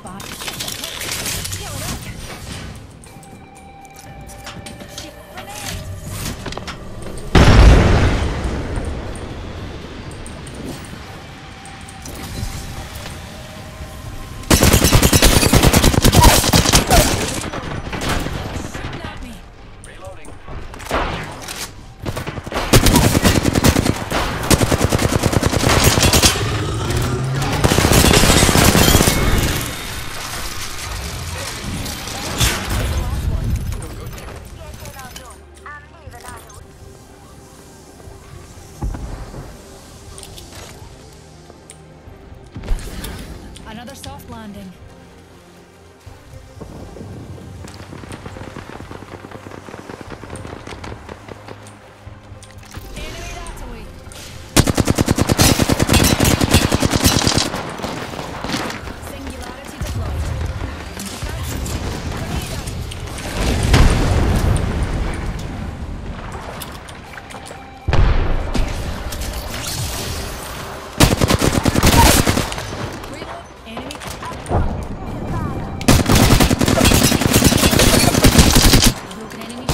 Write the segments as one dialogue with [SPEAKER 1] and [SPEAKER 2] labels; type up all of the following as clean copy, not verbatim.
[SPEAKER 1] spot. Kill it up. Shit, grenade. Shooting at me.
[SPEAKER 2] Reloading.
[SPEAKER 1] Another soft landing. Enemy that away. Singularity deployed. Grenade out. Reload. Enemy. Broken enemy.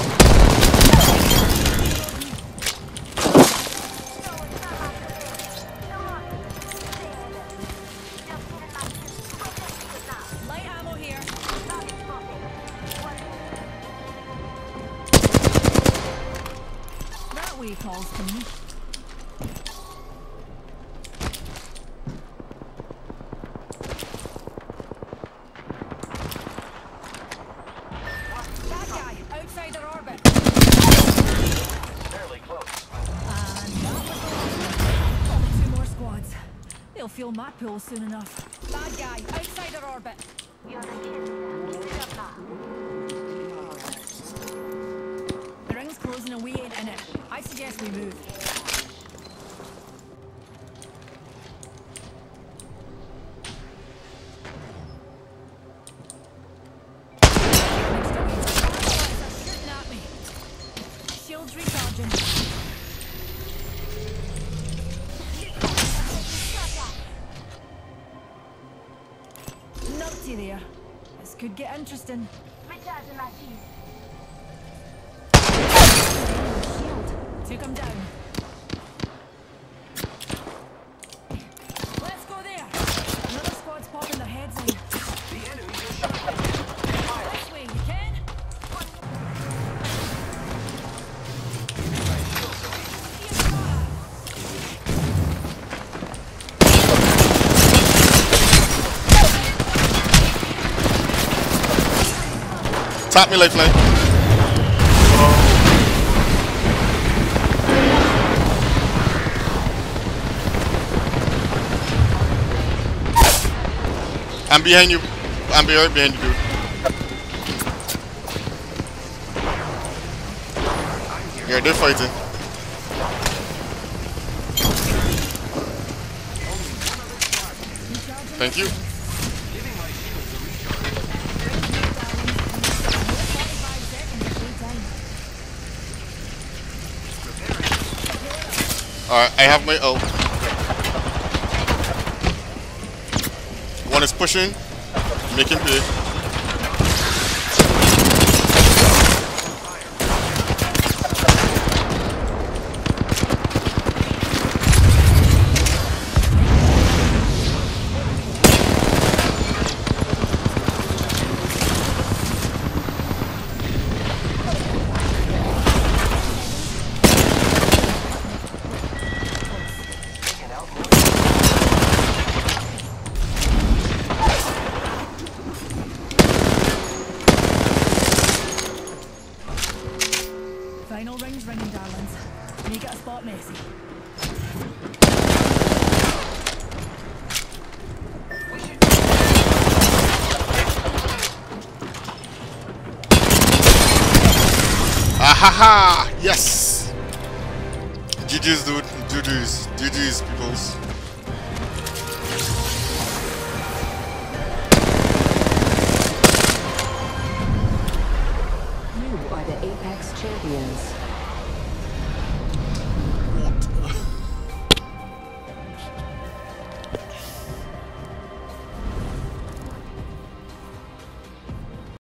[SPEAKER 1] Light ammo here. That way calls to me. Bad guy, outside their orbit.
[SPEAKER 2] Fairly close.
[SPEAKER 1] And that was the last one. Only 2 more squads. They'll feel my pool soon enough. Bad guy, outside their orbit. The ring's closing and we ain't in it. I suggest we move. Shooting at me. Shields recharging. Nutty there. This could get interesting. Shield. Took him down. Let's go there. Another squad's popping their heads in.
[SPEAKER 2] The enemies are shot.
[SPEAKER 1] This way, you can.
[SPEAKER 3] Tap me, lifeline. I'm behind you. I'm right behind you, dude. Yeah, they're fighting. Thank you. Alright, I have my ult. One is pushing, making play.
[SPEAKER 1] Final rings ringing, darlings. Make it a spot messy.
[SPEAKER 3] Ahaha! Yes! GG's, dude. GG's. GG's, peoples.
[SPEAKER 4] You are the Apex champions.